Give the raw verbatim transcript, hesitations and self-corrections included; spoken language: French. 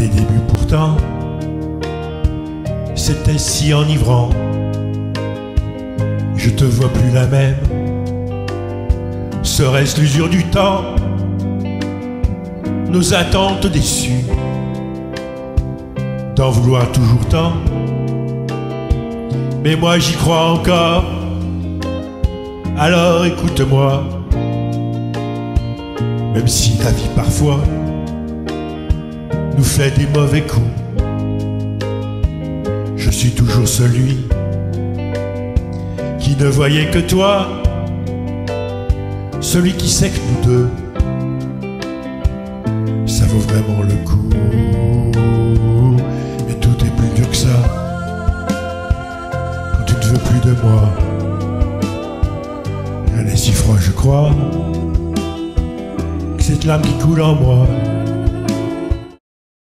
les débuts pourtant, c'était si enivrant. Je te vois plus la même. Serait-ce l'usure du temps, nos attentes déçues, d'en vouloir toujours tant? Mais moi j'y crois encore. Alors écoute-moi, même si la vie parfois nous fait des mauvais coups, je suis toujours celui qui ne voyait que toi, celui qui sait que nous deux, ça vaut vraiment le coup. Et tout est plus dur que ça quand tu ne veux plus de moi. Elle est si froide, je crois, que cette larme qui coule en moi